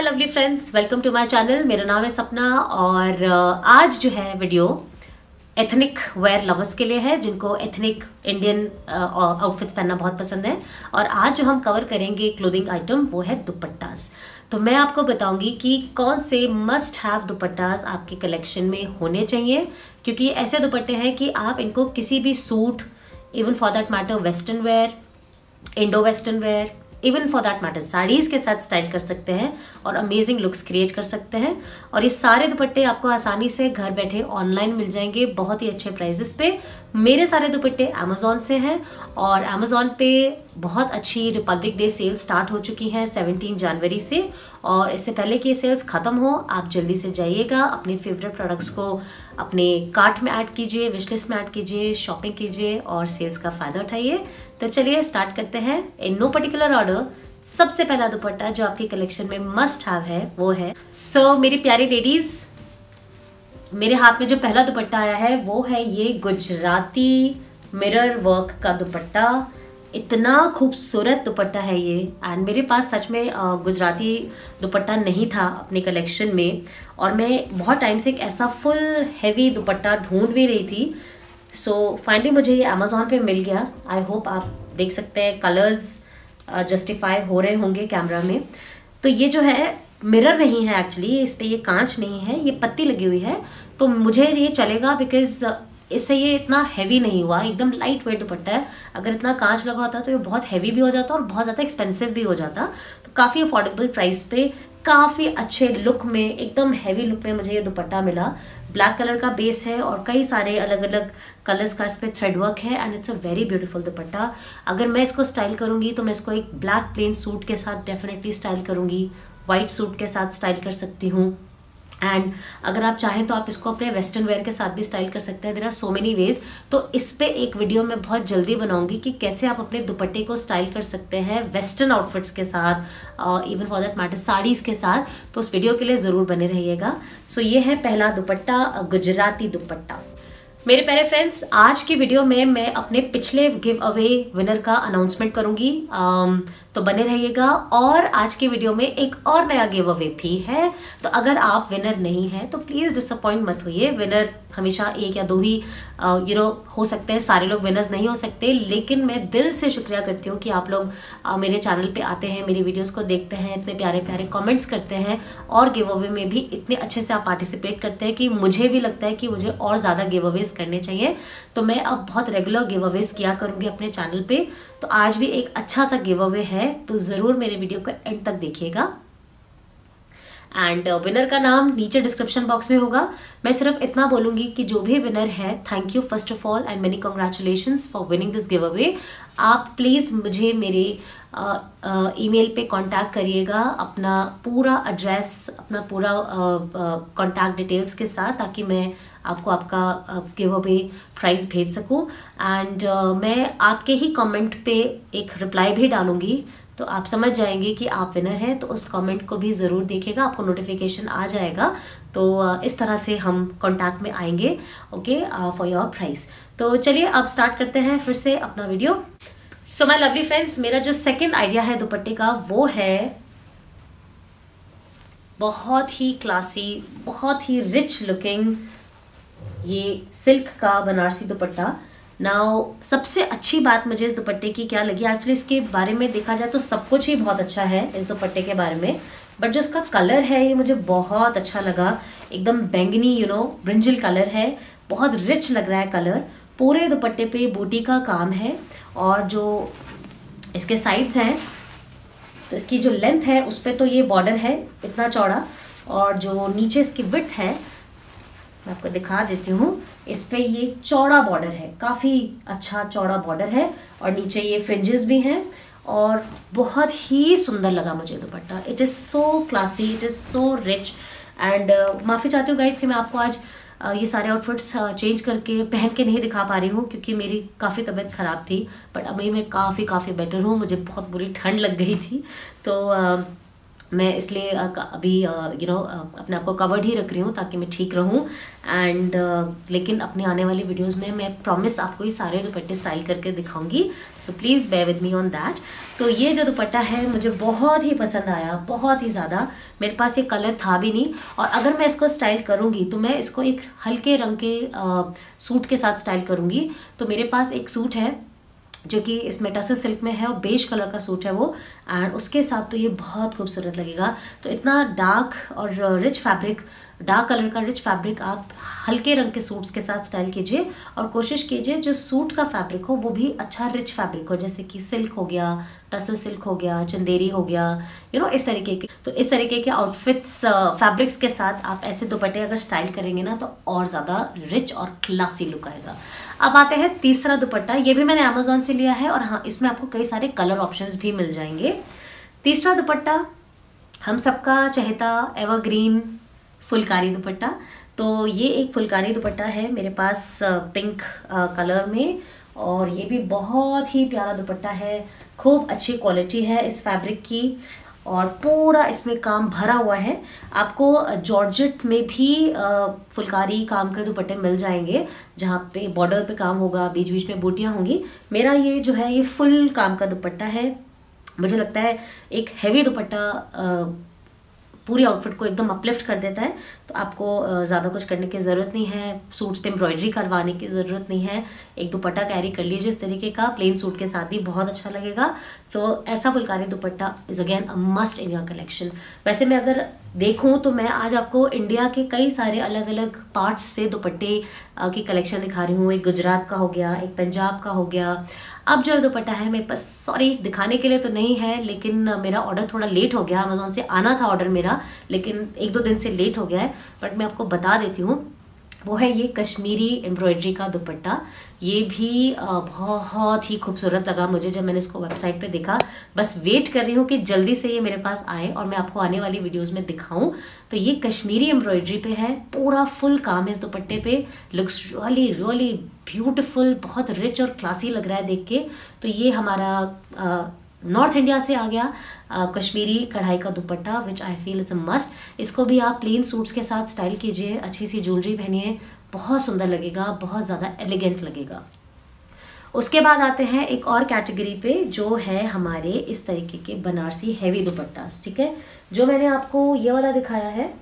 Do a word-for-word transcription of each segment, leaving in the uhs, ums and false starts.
My lovely friends, welcome to my channel. मेरा नाम है सपना और आज जो है वीडियो एथनिक वेयर लवर्स के लिए है, जिनको एथनिक इंडियन आउटफिट्स पहनना बहुत पसंद है। और आज जो हम कवर करेंगे क्लोथिंग आइटम वो है दुपट्टास। तो मैं आपको बताऊंगी कि कौन से मस्ट हैव दुपट्टास आपके कलेक्शन में होने चाहिए, क्योंकि ऐसे दुपट्टे हैं कि आप इनको किसी भी suit, even for that matter western wear, Indo western wear, even for that matter saris के साथ स्टाइल कर सकते हैं और अमेजिंग लुक्स क्रिएट कर सकते हैं। और ये सारे दुपट्टे आपको आसानी से घर बैठे ऑनलाइन मिल जाएंगे बहुत ही अच्छे प्राइजेस पे। मेरे सारे दुपट्टे अमेजोन से हैं और अमेजोन पे बहुत अच्छी रिपब्लिक डे सेल स्टार्ट हो चुकी है सत्रह जनवरी से। और इससे पहले कि ये सेल्स ख़त्म हो, आप जल्दी से जाइएगा, अपने फेवरेट प्रोडक्ट्स को अपने कार्ट में ऐड कीजिए, विश लिस्ट में ऐड कीजिए, शॉपिंग कीजिए और सेल्स का फ़ायदा उठाइए। तो चलिए स्टार्ट करते हैं इन नो पर्टिकुलर ऑर्डर। सबसे पहला दुपट्टा जो आपकी कलेक्शन में मस्ट हैव है वो है, सो so, मेरी प्यारी लेडीज, मेरे हाथ में जो पहला दुपट्टा आया है वो है ये गुजराती मिरर वर्क का दुपट्टा। इतना खूबसूरत दुपट्टा है ये। एंड मेरे पास सच में गुजराती दुपट्टा नहीं था अपने कलेक्शन में और मैं बहुत टाइम से एक ऐसा फुल हैवी दुपट्टा ढूंढ भी रही थी। सो so, फाइनली मुझे ये अमेजोन पे मिल गया। आई होप आप देख सकते हैं कलर्स जस्टिफाई uh, हो रहे होंगे कैमरा में। तो ये जो है मिरर नहीं है एक्चुअली, इस पे ये कांच नहीं है, ये पत्ती लगी हुई है। तो मुझे ये चलेगा बिकॉज इससे ये इतना हैवी नहीं हुआ, एकदम लाइट वेट दुपट्टा है। अगर इतना कांच लगा होता तो ये बहुत हैवी भी हो जाता और बहुत ज़्यादा एक्सपेंसिव भी हो जाता। तो काफ़ी अफोर्डेबल प्राइस पे काफ़ी अच्छे लुक में, एकदम हैवी लुक में मुझे ये दुपट्टा मिला। ब्लैक कलर का बेस है और कई सारे अलग अलग कलर्स का इस पर थ्रेड वर्क है and it's a very beautiful dupatta. अगर मैं इसको स्टाइल करूँगी तो मैं इसको एक ब्लैक प्लेन सूट के साथ डेफिनेटली स्टाइल करूँगी, वाइट सूट के साथ स्टाइल कर सकती हूँ। एंड अगर आप चाहें तो आप इसको अपने वेस्टर्न वेयर के साथ भी स्टाइल कर सकते हैं। There are so many ways. तो इस पे एक वीडियो मैं बहुत जल्दी बनाऊंगी कि कैसे आप अपने दुपट्टे को स्टाइल कर सकते हैं वेस्टर्न आउटफिट्स के साथ, even for that matter saris के साथ। तो उस वीडियो के लिए ज़रूर बने रहिएगा। सो so, ये है पहला दुपट्टा, गुजराती दुपट्टा। मेरे प्यारे फ्रेंड्स, आज की वीडियो में मैं अपने पिछले गिव अवे विनर का अनाउंसमेंट करूंगी, um, तो बने रहिएगा। और आज की वीडियो में एक और नया गिव अवे भी है। तो अगर आप विनर नहीं हैं तो प्लीज़ डिसअपॉइंट मत होइए। विनर हमेशा एक या दो ही यू नो हो सकते हैं, सारे लोग विनर्स नहीं हो सकते। लेकिन मैं दिल से शुक्रिया करती हूँ कि आप लोग uh, मेरे चैनल पे आते हैं, मेरी वीडियोस को देखते हैं, इतने प्यारे प्यारे कमेंट्स करते हैं और गिव अवे में भी इतने अच्छे से आप पार्टिसिपेट करते हैं कि मुझे भी लगता है कि मुझे और ज़्यादा गिव अवेज करने चाहिए। तो मैं अब बहुत रेगुलर गिव अवेज किया करूँगी अपने चैनल पे। तो आज भी एक अच्छा सा गिव अवे है, तो ज़रूर मेरे वीडियो को एंड तक देखिएगा। एंड विनर uh, का नाम नीचे डिस्क्रिप्शन बॉक्स में होगा। मैं सिर्फ इतना बोलूँगी कि जो भी विनर है, thank you first of all and many congratulations for winning this giveaway. आप प्लीज़ मुझे मेरे ईमेल uh, uh, पे कांटेक्ट करिएगा अपना पूरा एड्रेस, अपना पूरा कांटेक्ट uh, डिटेल्स uh, के साथ, ताकि मैं आपको आपका गिव अवे प्राइस भेज सकूं। एंड uh, मैं आपके ही कमेंट पे एक रिप्लाई भी डालूंगी, तो आप समझ जाएंगे कि आप विनर हैं। तो उस कमेंट को भी ज़रूर देखिएगा, आपको नोटिफिकेशन आ जाएगा। तो uh, इस तरह से हम कांटेक्ट में आएंगे ओके फॉर योर प्राइस। तो चलिए अब स्टार्ट करते हैं फिर से अपना video. So my lovely friends, मेरा जो सेकंड आइडिया है दुपट्टे का वो है बहुत ही क्लासी, बहुत ही रिच लुकिंग ये सिल्क का बनारसी दुपट्टा। नाउ सबसे अच्छी बात मुझे इस दुपट्टे की क्या लगी, एक्चुअली इसके बारे में देखा जाए तो सब कुछ ही बहुत अच्छा है इस दुपट्टे के बारे में, बट जो इसका कलर है ये मुझे बहुत अच्छा लगा। एकदम बैंगनी यू नो ब्रिंजल कलर है, बहुत रिच लग रहा है कलर। पूरे दुपट्टे पे बूटी का काम है और जो इसके साइड्स हैं, तो इसकी जो लेंथ है उस पर तो ये बॉर्डर है इतना चौड़ा, और जो नीचे इसकी विड्थ है मैं आपको दिखा देती हूँ, इस पे ये चौड़ा बॉर्डर है, काफ़ी अच्छा चौड़ा बॉर्डर है और नीचे ये फ्रिंजेस भी हैं और बहुत ही सुंदर लगा मुझे दुपट्टा। It is so classy, it is so rich. And माफ़ी चाहती हूँ गाइस कि मैं आपको आज uh, ये सारे आउटफिट्स चेंज uh, करके पहन के नहीं दिखा पा रही हूँ, क्योंकि मेरी काफ़ी तबीयत ख़राब थी, बट अभी मैं काफ़ी काफ़ी बेटर हूँ। मुझे बहुत बुरी ठंड लग गई थी, तो uh, मैं इसलिए अभी यू नो अपने आप को कवर्ड ही रख रही हूँ ताकि मैं ठीक रहूँ। एंड uh, लेकिन अपने आने वाली वीडियोस में मैं प्रॉमिस आपको ये सारे दुपट्टे स्टाइल करके दिखाऊंगी, so please bear with me on that. तो ये जो दुपट्टा है मुझे बहुत ही पसंद आया, बहुत ही ज़्यादा। मेरे पास ये कलर था भी नहीं, और अगर मैं इसको स्टाइल करूँगी तो मैं इसको एक हल्के रंग के आ, सूट के साथ स्टाइल करूँगी। तो मेरे पास एक सूट है जो कि इसमें टसर सिल्क में है और बेज कलर का सूट है वो, एंड उसके साथ तो ये बहुत खूबसूरत लगेगा। तो इतना डार्क और रिच फैब्रिक, डार्क कलर का रिच फैब्रिक आप हल्के रंग के सूट्स के साथ स्टाइल कीजिए, और कोशिश कीजिए जो सूट का फैब्रिक हो वो भी अच्छा रिच फैब्रिक हो, जैसे कि सिल्क हो गया, टसर सिल्क हो गया, चंदेरी हो गया, यू नो इस तरीके के। तो इस तरीके के आउटफिट्स फैब्रिक्स के साथ आप ऐसे दुपट्टे अगर स्टाइल करेंगे ना तो और ज़्यादा रिच और क्लासी लुक आएगा। अब आते हैं तीसरा दुपट्टा, ये भी मैंने अमेजोन से लिया है, और हाँ इसमें आपको कई सारे कलर ऑप्शंस भी मिल जाएंगे। तीसरा दुपट्टा हम सबका चहेता एवरग्रीन फुलकारी दुपट्टा। तो ये एक फुलकारी दुपट्टा है मेरे पास पिंक कलर में, और ये भी बहुत ही प्यारा दुपट्टा है, खूब अच्छी क्वालिटी है इस फैब्रिक की, और पूरा इसमें काम भरा हुआ है। आपको जॉर्जेट में भी फुलकारी काम के दुपट्टे मिल जाएंगे, जहाँ पे बॉर्डर पे काम होगा, बीच बीच में बूटियाँ होंगी। मेरा ये जो है ये फुल काम का दुपट्टा है। मुझे लगता है एक हैवी दुपट्टा पूरी आउटफिट को एकदम अपलिफ्ट कर देता है। तो आपको ज़्यादा कुछ करने की ज़रूरत नहीं है, सूट्स पे एम्ब्रॉयडरी करवाने की ज़रूरत नहीं है। एक दुपट्टा कैरी कर लीजिए इस तरीके का, प्लेन सूट के साथ भी बहुत अच्छा लगेगा। तो ऐसा फुलकारी दुपट्टा is again a must in your collection. वैसे मैं अगर देखूं तो मैं आज आपको इंडिया के कई सारे अलग अलग पार्ट्स से दुपट्टे की कलेक्शन दिखा रही हूँ। एक गुजरात का हो गया, एक पंजाब का हो गया। अब जो दुपट्टा है मेरे पास, सॉरी दिखाने के लिए तो नहीं है, लेकिन मेरा ऑर्डर थोड़ा लेट हो गया, अमेजोन से आना था ऑर्डर मेरा, लेकिन एक दो दिन से लेट हो गया है, बट मैं आपको बता देती हूँ। वो है ये कश्मीरी एम्ब्रॉयडरी का दुपट्टा। ये भी बहुत ही खूबसूरत लगा मुझे जब मैंने इसको वेबसाइट पे देखा। बस वेट कर रही हूँ कि जल्दी से ये मेरे पास आए और मैं आपको आने वाली वीडियोस में दिखाऊं। तो ये कश्मीरी एम्ब्रॉयडरी पे है, पूरा फुल काम है इस दुपट्टे पे। लुक्स रियली रियली ब्यूटीफुल, बहुत रिच और क्लासी लग रहा है देख के। तो ये हमारा नॉर्थ इंडिया से आ गया आ, कश्मीरी कढ़ाई का दुपट्टा, which I feel is a must. इसको भी आप प्लेन सूट्स के साथ स्टाइल कीजिए, अच्छी सी ज्वेलरी पहनिए, बहुत सुंदर लगेगा, बहुत ज़्यादा एलिगेंट लगेगा। उसके बाद आते हैं एक और कैटेगरी पे, जो है हमारे इस तरीके के बनारसी हैवी दुपट्टा। ठीक है, जो मैंने आपको ये वाला दिखाया है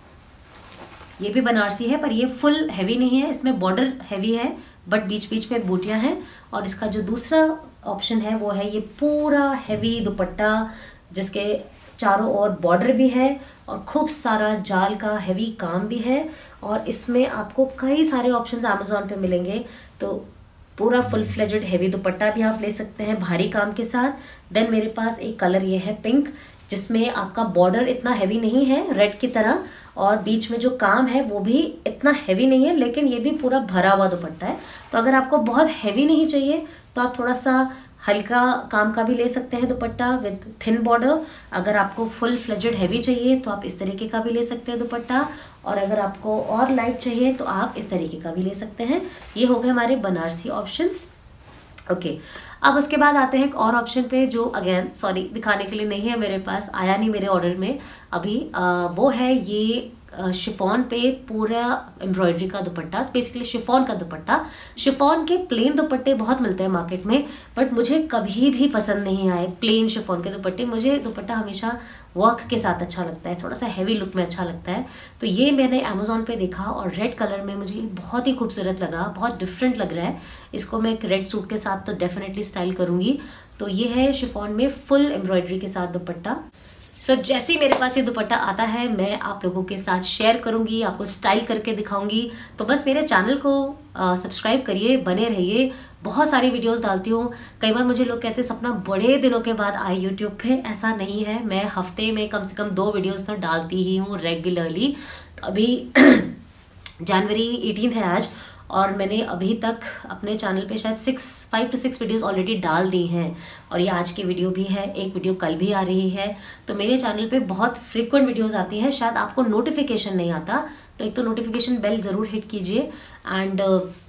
ये भी बनारसी है, पर ये फुल हैवी नहीं है, इसमें बॉर्डर हैवी है बट बीच बीच में बूटियां हैं। और इसका जो दूसरा ऑप्शन है वो है ये पूरा हैवी दुपट्टा, जिसके चारों ओर बॉर्डर भी है और खूब सारा जाल का हैवी काम भी है। और इसमें आपको कई सारे ऑप्शंस अमेजोन पे मिलेंगे। तो पूरा फुल फ्लेजेड हैवी दुपट्टा भी आप ले सकते हैं भारी काम के साथ। देन मेरे पास एक कलर ये है पिंक, जिसमें आपका बॉर्डर इतना हैवी नहीं है रेड की तरह, और बीच में जो काम है वो भी इतना हैवी नहीं है, लेकिन ये भी पूरा भरा हुआ दुपट्टा है। तो अगर आपको बहुत हैवी नहीं चाहिए तो आप थोड़ा सा हल्का काम का भी ले सकते हैं दुपट्टा विद थिन बॉर्डर। अगर आपको फुल फ्लेजेड हैवी चाहिए तो आप इस तरीके का भी ले सकते हैं दुपट्टा, और अगर आपको और लाइट चाहिए तो आप इस तरीके का भी ले सकते हैं। ये हो गए हमारे बनारसी ऑप्शंस। ओके, अब उसके बाद आते हैं एक और ऑप्शन पे, जो अगेन सॉरी दिखाने के लिए नहीं है मेरे पास, आया नहीं मेरे ऑर्डर में अभी। आ, वो है ये शिफॉन पे पूरा एम्ब्रॉयडरी का दुपट्टा, बेसिकली शिफॉन का दुपट्टा। शिफॉन के प्लेन दुपट्टे बहुत मिलते हैं मार्केट में, बट मुझे कभी भी पसंद नहीं आए प्लेन शिफॉन के दुपट्टे। मुझे दुपट्टा हमेशा वर्क के साथ अच्छा लगता है, थोड़ा सा हैवी लुक में अच्छा लगता है। तो ये मैंने अमेजोन पे देखा और रेड कलर में मुझे बहुत ही खूबसूरत लगा, बहुत डिफरेंट लग रहा है। इसको मैं एक रेड सूट के साथ तो डेफिनेटली स्टाइल करूँगी। तो ये है शिफॉन में फुल एम्ब्रॉयडरी के साथ दुपट्टा। सो so, जैसे ही मेरे पास ये दुपट्टा आता है मैं आप लोगों के साथ शेयर करूंगी, आपको स्टाइल करके दिखाऊंगी। तो बस मेरे चैनल को सब्सक्राइब करिए, बने रहिए, बहुत सारी वीडियोस डालती हूँ। कई बार मुझे लोग कहते हैं सपना बड़े दिनों के बाद आए यूट्यूब पे, ऐसा नहीं है। मैं हफ्ते में कम से कम दो वीडियोस तो डालती ही हूँ रेगुलरली। तो अभी जनवरी एटीन है आज, और मैंने अभी तक अपने चैनल पे शायद six five to six videos already डाल दी हैं, और ये आज की वीडियो भी है, एक वीडियो कल भी आ रही है। तो मेरे चैनल पे बहुत फ्रीक्वेंट वीडियोस आती हैं, शायद आपको नोटिफिकेशन नहीं आता, तो एक तो नोटिफिकेशन बेल ज़रूर हिट कीजिए। एंड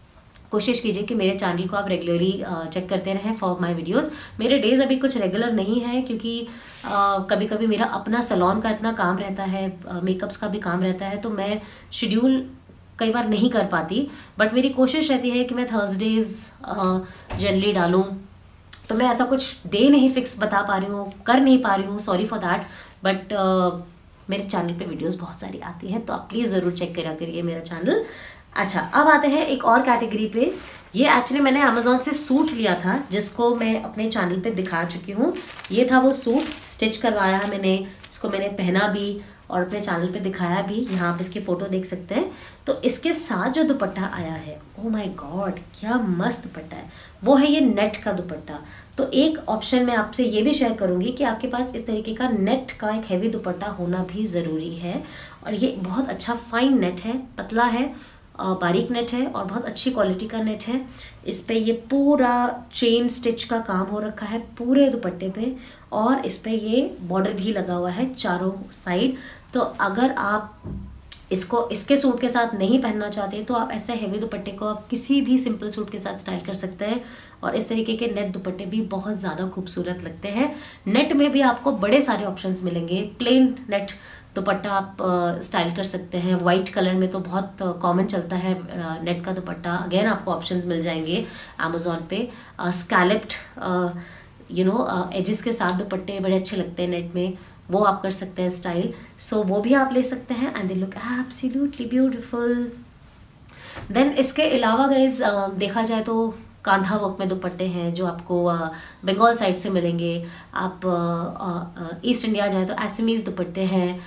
कोशिश कीजिए कि मेरे चैनल को आप रेगुलरली चेक करते रहें फॉर माय वीडियोस। मेरे डेज अभी कुछ रेगुलर नहीं है क्योंकि कभी कभी मेरा अपना सैलून का इतना काम रहता है, मेकअप्स का भी काम रहता है, तो मैं शेड्यूल कई बार नहीं कर पाती। बट मेरी कोशिश रहती है कि मैं थर्सडेज जनरली डालूँ। तो मैं ऐसा कुछ डे नहीं फिक्स बता पा रही हूँ, कर नहीं पा रही हूँ, सॉरी फॉर दैट। बट मेरे चैनल पे वीडियोस बहुत सारी आती हैं, तो आप प्लीज़ ज़रूर चेक करा करिए मेरा चैनल। अच्छा, अब आते हैं एक और कैटेगरी पे। ये एक्चुअली मैंने अमेज़ॉन से सूट लिया था जिसको मैं अपने चैनल पे दिखा चुकी हूँ। ये था वो सूट, स्टिच करवाया है मैंने, इसको मैंने पहना भी और अपने चैनल पे दिखाया भी। यहाँ पे इसकी फ़ोटो देख सकते हैं। तो इसके साथ जो दुपट्टा आया है, ओह माय गॉड क्या मस्त दुपट्टा है, वो है ये नेट का दुपट्टा। तो एक ऑप्शन मैं आपसे ये भी शेयर करूँगी कि आपके पास इस तरीके का नेट का एक हैवी दुपट्टा होना भी ज़रूरी है। और ये बहुत अच्छा फाइन नेट है, पतला है, बारीक नेट है और बहुत अच्छी क्वालिटी का नेट है। इस पे ये पूरा चेन स्टिच का काम हो रखा है पूरे दुपट्टे पे, और इस पे ये बॉर्डर भी लगा हुआ है चारों साइड। तो अगर आप इसको इसके सूट के साथ नहीं पहनना चाहते तो आप ऐसे हैवी दुपट्टे को आप किसी भी सिंपल सूट के साथ स्टाइल कर सकते हैं। और इस तरीके के नेट दुपट्टे भी बहुत ज़्यादा खूबसूरत लगते हैं। नेट में भी आपको बड़े सारे ऑप्शंस मिलेंगे। प्लेन नेट दुपट्टा आप स्टाइल कर सकते हैं, वाइट कलर में तो बहुत कॉमन चलता है नेट का दुपट्टा। अगेन आपको ऑप्शंस मिल जाएंगे अमेज़ॉन पे। स्कैलप्ड यू नो एजेस के साथ दुपट्टे बड़े अच्छे लगते हैं नेट में, वो आप कर सकते हैं स्टाइल। सो so, वो भी आप ले सकते हैं and they look absolutely beautiful. Then इसके अलावा गाइज देखा जाए तो कांधा वर्क में दुपट्टे हैं जो आपको बंगाल साइड से मिलेंगे। आप ईस्ट इंडिया जाए तो एसमीज दुपट्टे हैं,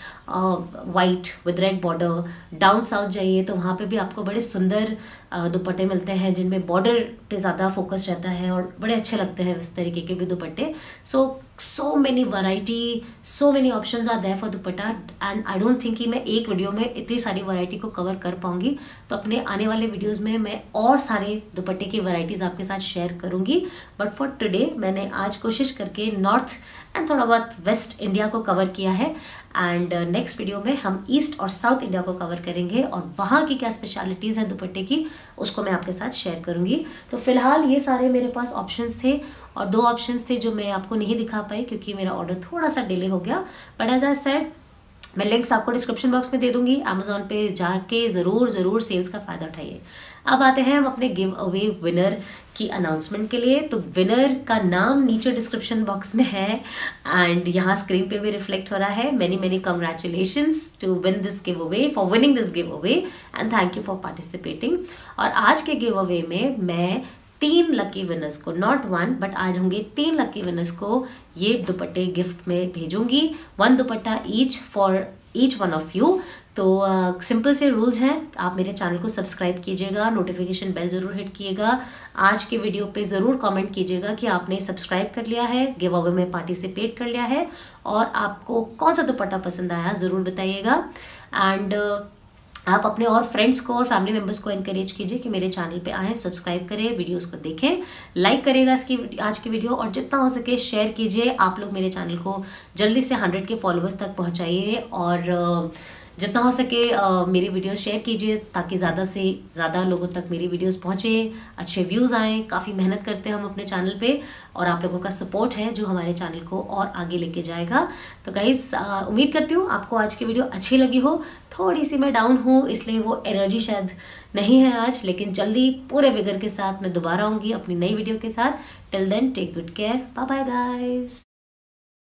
white with red border. Down south जाइए तो वहाँ पे भी आपको बड़े सुंदर दुपट्टे मिलते हैं जिनमें बॉर्डर पे ज़्यादा फोकस रहता है और बड़े अच्छे लगते हैं इस तरीके के भी दुपट्टे। So so many variety, so many options are there for dupatta and I don't think कि मैं एक वीडियो में इतनी सारी वैरायटी को कवर कर पाऊंगी। तो अपने आने वाले वीडियोस में मैं और सारे दुपट्टे की वैरायटीज़ आपके साथ शेयर करूंगी। बट फॉर टुडे मैंने आज कोशिश करके नॉर्थ एंड थोड़ा बहुत वेस्ट इंडिया को कवर किया है एंड नेक्स्ट वीडियो में हम ईस्ट और साउथ इंडिया को कवर करेंगे और वहाँ की क्या स्पेशलिटीज़ हैं दुपट्टे की उसको मैं आपके साथ शेयर करूँगी। तो फिलहाल ये सारे मेरे पास ऑप्शंस थे और दो ऑप्शंस थे जो मैं आपको नहीं दिखा पाई क्योंकि मेरा ऑर्डर थोड़ा सा डिले हो गया। बट एज आई सेड मैं लिंक्स आपको डिस्क्रिप्शन बॉक्स में दे दूंगी। अमेजोन पे जाके ज़रूर ज़रूर सेल्स का फ़ायदा उठाइए। अब आते हैं हम अपने गिव अवे विनर की अनाउंसमेंट के लिए। तो विनर का नाम नीचे डिस्क्रिप्शन बॉक्स में है एंड यहाँ स्क्रीन पे भी रिफ्लेक्ट हो रहा है। Many many congratulations to win this giveaway, for winning this giveaway and thank you for participating. और आज के गिव अवे में मैं तीन लकी विनर्स को, नॉट वन बट आज होंगे तीन लकी विनर्स को ये दुपट्टे गिफ्ट में भेजूंगी। One dupatta each for each one of you. तो सिंपल uh, से रूल्स हैं, आप मेरे चैनल को सब्सक्राइब कीजिएगा, नोटिफिकेशन बेल ज़रूर हिट कीजिएगा, आज के वीडियो पे ज़रूर कमेंट कीजिएगा कि आपने सब्सक्राइब कर लिया है, गिव अवे में पार्टिसिपेट कर लिया है और आपको कौन सा दुपट्टा पसंद आया ज़रूर बताइएगा। एंड uh, आप अपने और फ्रेंड्स को और फैमिली मेम्बर्स को इनकरेज कीजिए कि मेरे चैनल पे आएँ, सब्सक्राइब करें, वीडियोस को देखें, लाइक करेगा इसकी आज की वीडियो और जितना हो सके शेयर कीजिए। आप लोग मेरे चैनल को जल्दी से हंड्रेड के फॉलोअर्स तक पहुंचाइए और जितना हो सके uh, मेरी वीडियोस शेयर कीजिए ताकि ज़्यादा से ज़्यादा लोगों तक मेरी वीडियोस पहुँचे, अच्छे व्यूज़ आएँ। काफ़ी मेहनत करते हैं हम अपने चैनल पे और आप लोगों का सपोर्ट है जो हमारे चैनल को और आगे लेके जाएगा। तो गाइस uh, उम्मीद करती हूँ आपको आज की वीडियो अच्छी लगी हो। थोड़ी सी मैं डाउन हूँ इसलिए वो एनर्जी शायद नहीं है आज, लेकिन जल्दी पूरे विगर के साथ मैं दोबारा आऊँगी अपनी नई वीडियो के साथ। Till then take good care, bye bye guys.